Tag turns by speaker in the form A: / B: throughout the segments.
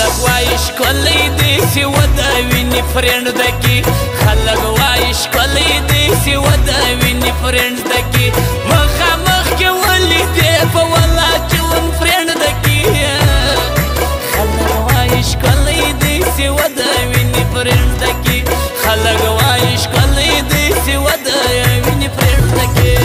A: خلق وای ښکلی دی چې وده ویني فرېنده کې خلق وای ښکلی دی چې وده ویني فرېنده کې مخامخ کې ولیدې په والله چې ون فرېنده کې خلق وای ښکلی دی چې وده ویني فرېنده کې خلق وای ښکلی دی چې وده ویني فرېنده کې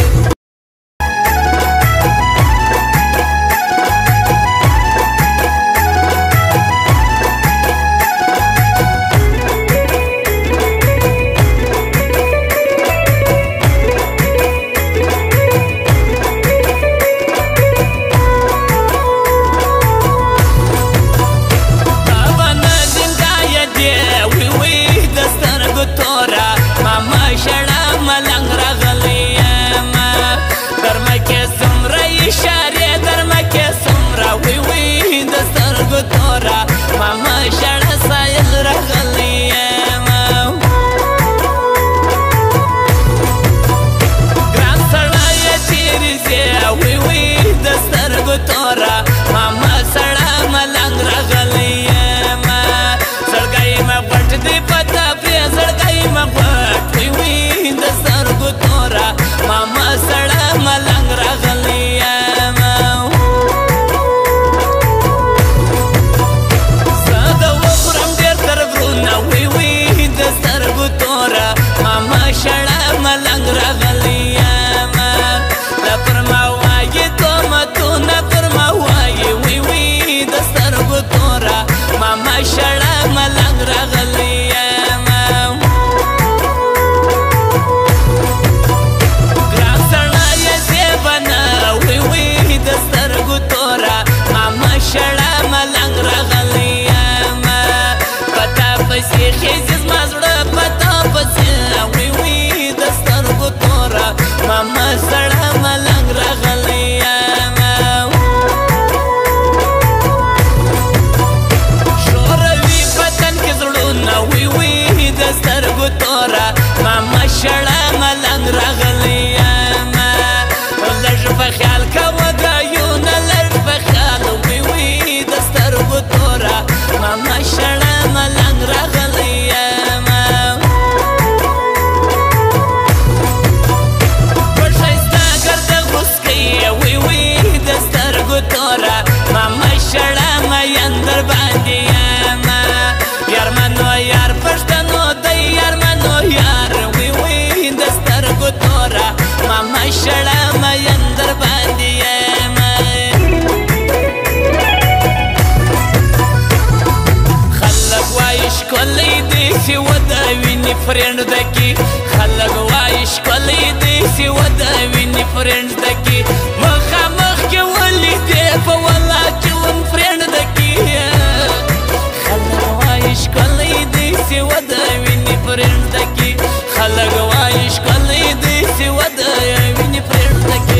A: فرېنده کې خلق وای ښکلی دی چې وده ویني فرېنده کې مخامخ کې ولیدې په والله چې ون فرېنده کې خلق وای ښکلی دی چې وده ویني فرېنده کې خلق وای ښکلی دی چې وده ویني فرېنده کې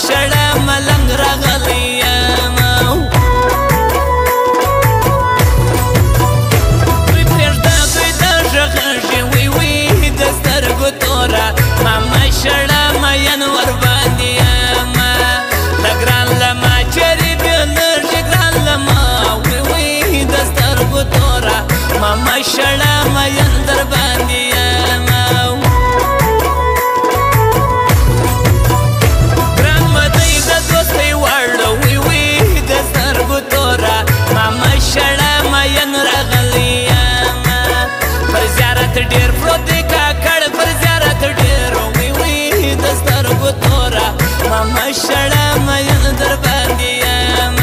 A: شړه ملنګ راغلی یم دوی پرېږده دوی د غږېږي وی وی د سترګو توره ماما شړه مین ورباندې یم د ګران لما چرې بېلېږي ګران لما وی وی د سترګو توره ماما شړه مین در باندې یم ګران مدۍ د دوستۍ وړ وی وی د سترګو توره ماما شړه مین راغلی یم پر زیارت ډېر پروت دی کاکړ پر زیارت ډېر وی وی د سترګو توره ماما شړه مین در باندې یم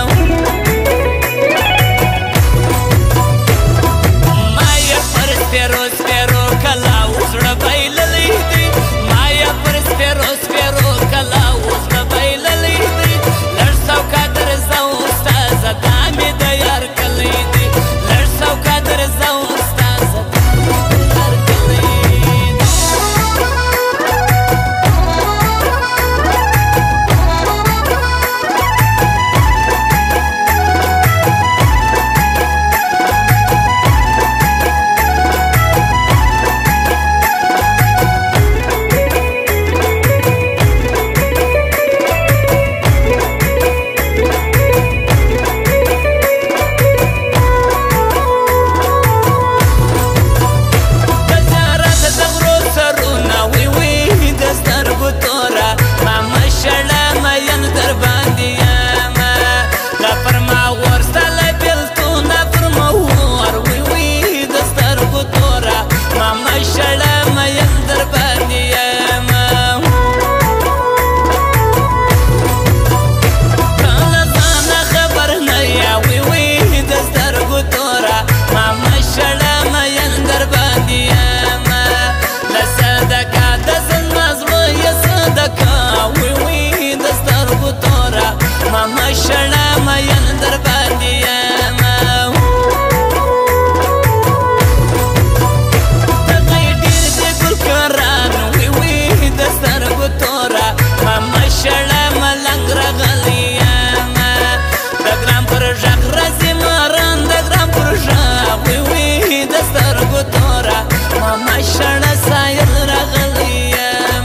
A: ما یې پر سپېرو سپېرو کلاو زړه بایللی دی ما یې پر سپېرو سپېرو کلاو زړه بایللی دی لږ سوکه درځه استازه دا مې د یار کلی دی لږ سوکه درځه استازه دا مې د یار کلی دی ماما شړه مین در باندې یم دغه یې ډېر دی ګل کران وی وی د سترګو توره ماما شړه ملنګ راغلی یم د ګرام پر غږ راځي ماران د ګرام پر غږ وی وی د سترګو توره ماما شړه سایل راغلی یم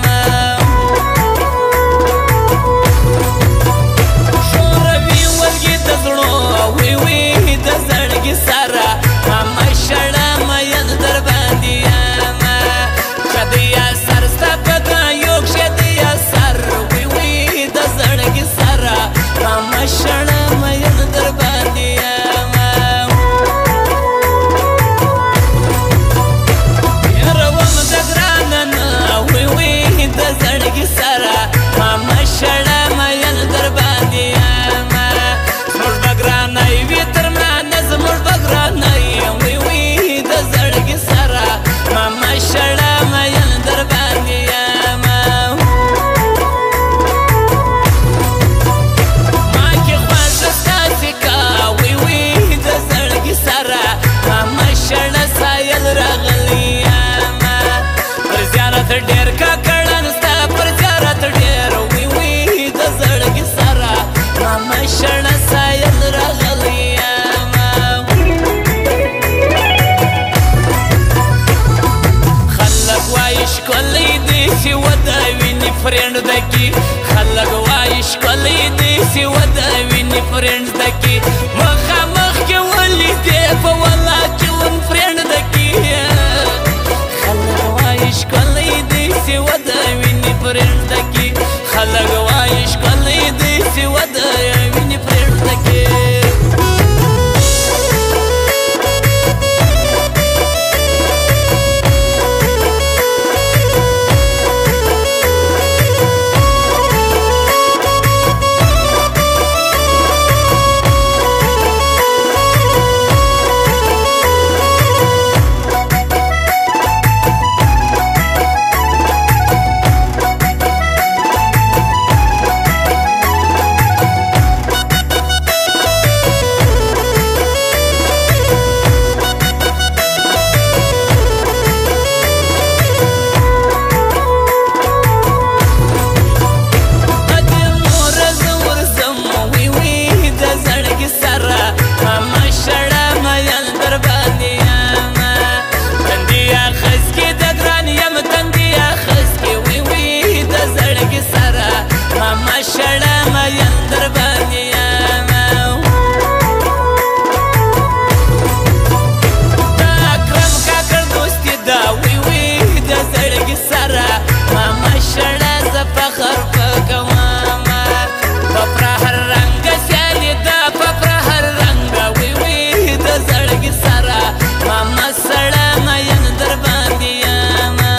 A: وی وی د زړګي سره ماما شړه مین در باندې یم کدیا سر ستا په ګایو کښې دیا سر وی وی د زړګي سره ماما شړه مین در باندې یم یروم د ګرانه نه وی وی د زړګي سره ماما شړه مین در باندې یم وی تر مانه زموږ به ګرانۍ وی وی د زړګي سره ماما شړه مین در باندې یم ما کې خوښه ستاسې کا وی وی د زړګي سره ماما شړه سایل راغلی یم پر زیارت ډېر کاکړان ستا پر زیارت ډېر وی وی د زړګي سره ماما شړه سایل راغلی ښکلی دی چې وده ویني فرینډ دکي خلک وایي ښکلی دی چې وده ویني فرینډ دکي مخامخ کې ولیدې په والله کې ون فرینډ دکي خلک وایي ښکلی دی چې وده ویني فرینډ دکي خلک وایي ښکلی دی چې وده ویني فرینډ دکي شړه مین در باندې یمه د اکرم کاکړ دوستي دا وی وی د زړګي سره ماما شړه زه فخر پکومه په پرهر رنګ سیالي ده په پرهر رنګ وی وی د زړګي سره ماما سړه مین در باندې یمه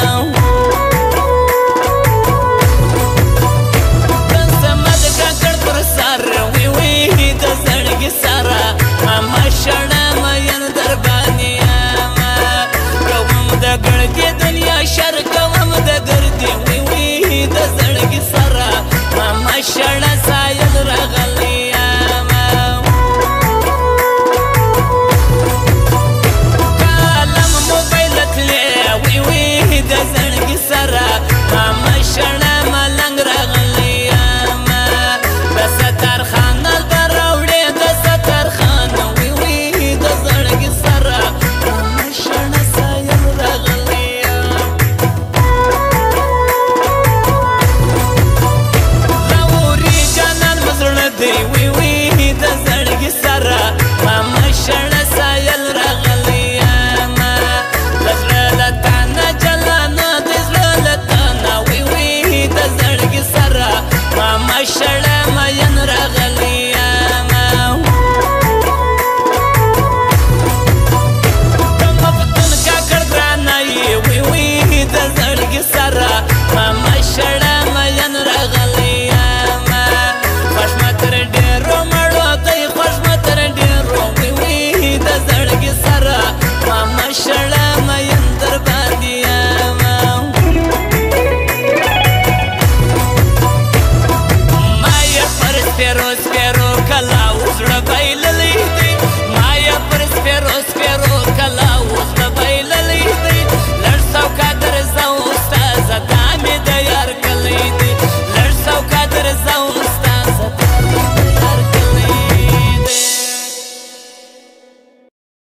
A: د صمد کاکړ پر سر وی وی د زړګي سره ماما شړه مین در باندې یمه کوم د ګړدې دنیا شر کوم د دردې وی وی د زړګي سره ماما شړه سایل راغلی یمه کالم موبایل تللی وی وی د زړګي سره ماما شړه ملنګ راغلی یمه د سترخانه به راوړې د سترخانه وی وی د زړګي سره ماما شړه سایل راغلی یمه راوري جانان مزړه دی وی وی د زړګي سره ماما شړه سایل راغلی یمه د زړه له تانه جلانه د زړه له تانه وی وی د زړګي سره ماما شړه